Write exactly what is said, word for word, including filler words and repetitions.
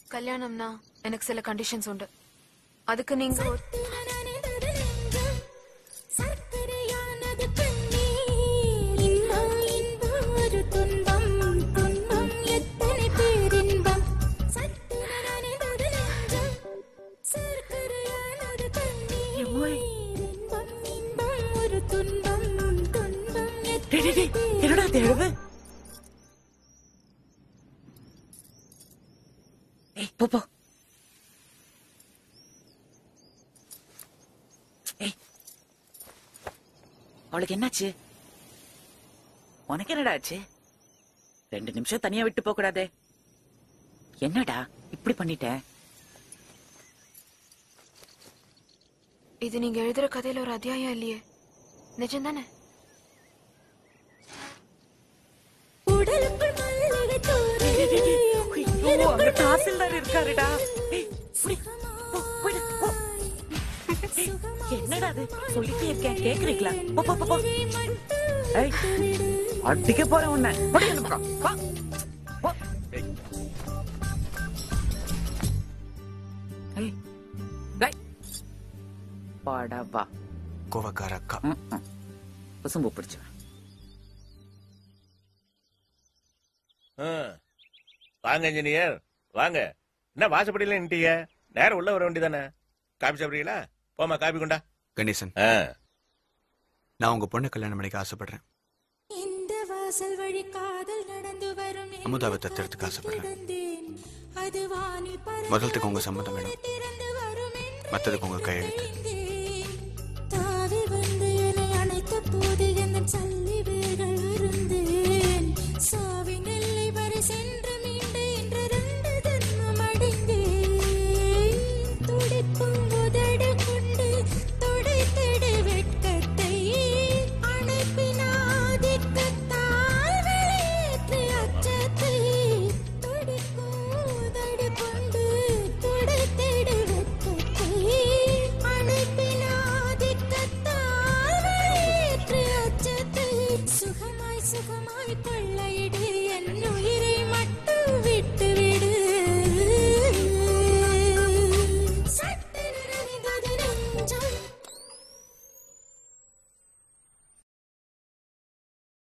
கல்யாணம்னா எனக்கு சில கண்டிஷன்ஸ் உண்டு. அதுக்கு நீங்க என்னடா தேடுது? ஏய் போ போ. ஏய் அவளுக்கு என்னாச்சு? உனக்கு என்னடா ஆச்சு? ரெண்டு நிமிஷம் தனியா விட்டு போக கூடாதே. என்னடா இப்படி பண்ணிட்ட? இது நீங்க எழுதுற கதையில ஒரு அத்தியாயம் இல்லையே, நிஜம்தானே? தாசில்தார் இருக்காருடா. என்னடா அது? சொல்லிட்டே இருக்கேன், கேக்குறீங்களா? அடிக்க போற உன்ன. பாடவா கோவக்கார அக்கா. பசும்பு பிடிச்ச வாங்க இன்ஜினியர் வாங்க. என்ன வாசப்படியில நின்ட்டீங்க? நேரம் உள்ள வர வேண்டியதானே? காபி சாப்பிடுறீங்களா? போமா காபி கொண்டா. கணேசன், நான் உங்க பொண்ணு கல்யாணம் பண்ணிக்க ஆசைப்படுறேன். அமுதாவை தத்தெடுத்துக்க ஆசைப்படுறேன். முதலத்துக்கு உங்க சம்மதம் வேணும், மற்றதுக்கு உங்க கையெழுத்து.